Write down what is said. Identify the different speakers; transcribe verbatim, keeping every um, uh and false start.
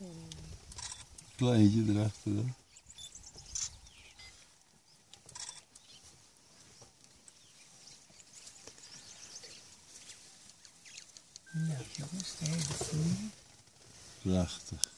Speaker 1: Kleintje erachter.
Speaker 2: Nou jongens, de hele familie.
Speaker 1: Prachtig.